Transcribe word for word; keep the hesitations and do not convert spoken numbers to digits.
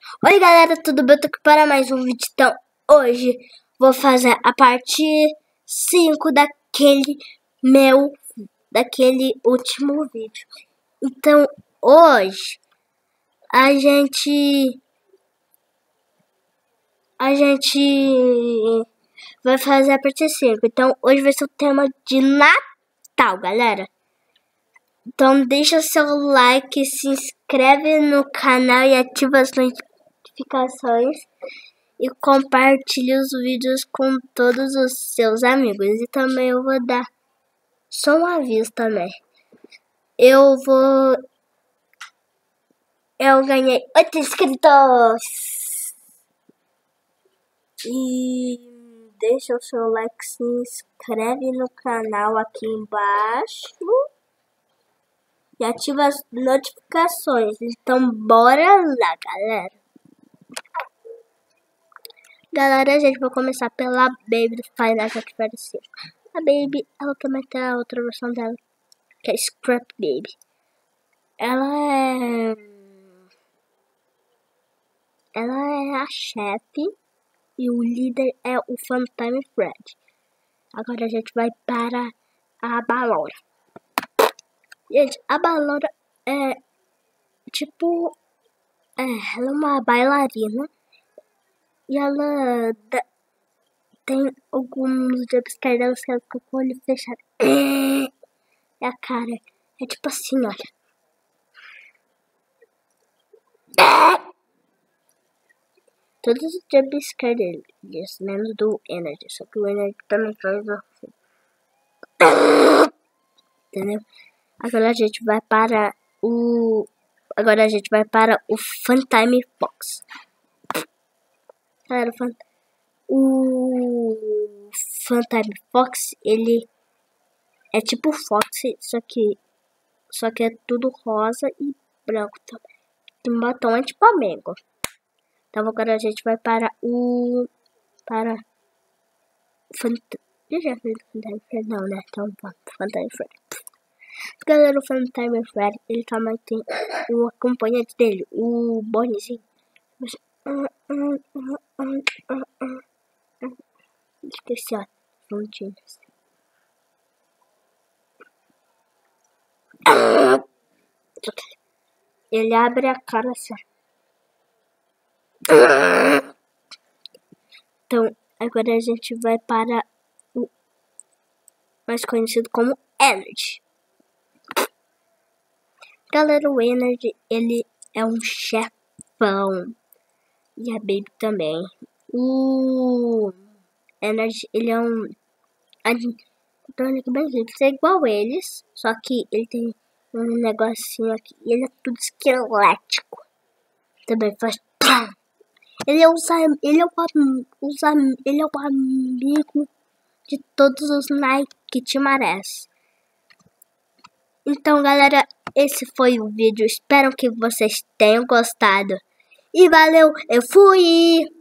Oi galera, tudo bem? Eu tô aqui para mais um vídeo. Então hoje vou fazer a parte cinco daquele meu, daquele último vídeo. Então hoje a gente, a gente vai fazer a parte cinco. Então hoje vai ser o tema de Natal, galera. Então deixa seu like, se inscreve no canal e ativa as notificações. E compartilhe os vídeos com todos os seus amigos. E também eu vou dar só um aviso também. Eu vou... Eu ganhei oito inscritos. E deixa o seu like, se inscreve no canal aqui embaixo. E ativa as notificações. Então bora lá, galera. Galera, a gente vai começar pela Baby do Final Fantasy cinco. A Baby, ela também tem a outra versão dela, que é Scrap Baby. Ela é... Ela é a chefe e o líder é o Funtime Fred. Agora a gente vai para a Ballora. Gente, a Ballora é tipo... É, ela é uma bailarina. E ela dá, tem alguns jumpscares delas que ela fica com o olho fechado. É a cara. É tipo assim, olha. Todos os jumpscares deles, menos do Energy. Só que o Energy também faz assim. Entendeu? Agora a gente vai para o... Agora a gente vai para o Funtime Fox. Galera, o Funtime Fox, ele é tipo Fox, só que só que é tudo rosa e branco também. Tem batom é tipo amigo. Então agora a gente vai para o para Fant... já fez o Funtime Fred, não, né? Então Funtime Fred. Galera, o Funtime Fred, ele também tem o acompanhante dele, o Bonniezinho. Esqueci, ó. Pontinhos. Ele abre a cara assim. Então, agora a gente vai para o mais conhecido como Energy. Galera, o Energy, ele é um chefão. E a Baby também. O Energy, ele é um animatrônico bem simples. É igual eles, só que ele tem um negocinho aqui. E ele é tudo esquelético. Também faz... Ele é, os, ele, é o, os, ele é o amigo de todos os Nike que te merece. Então, galera, esse foi o vídeo. Espero que vocês tenham gostado. E valeu, eu fui!